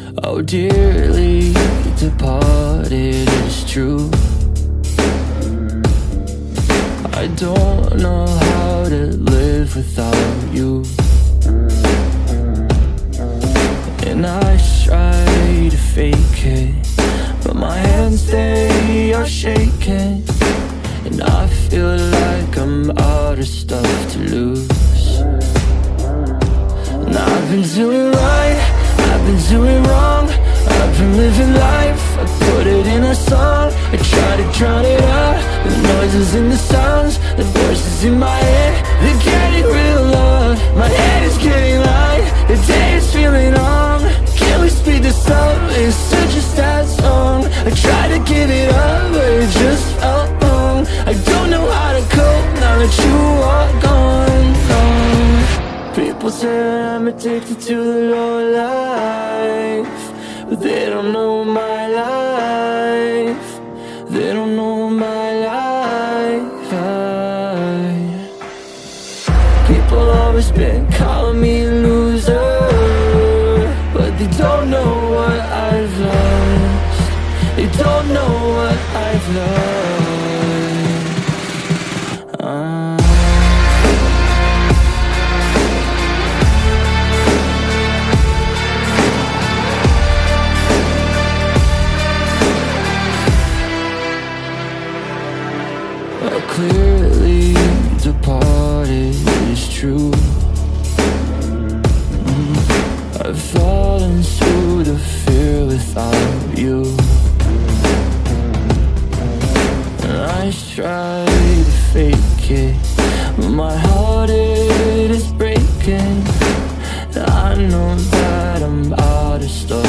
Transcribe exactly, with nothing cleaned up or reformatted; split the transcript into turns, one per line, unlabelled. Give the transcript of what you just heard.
Oh, dearly departed, it's true. I don't know how to live without you. And I try to fake it, but my hands, they are shaking. And I feel like I'm out of stuff to lose. And I've been doing right, I've been doing wrong, I've been living life, I put it in a song. I try to drown it out, the noises and the sounds, the voices in my head, they're getting real loud. My head is getting light, the day is feeling long. Can we speed this up, it's such a sad song. I try to give it up, but it just felt wrong. I don't know how to cope now that you are gone, gone. People say I'm addicted to the low life, but they don't know my life. They don't know my life. People always been calling me a loser, but they don't know what I've lost. They don't know what I've lost. uh. Clearly departed is true. mm. I've fallen through the fear without you. And I try to fake it, but my heart, it is breaking. I know that I'm out of stuff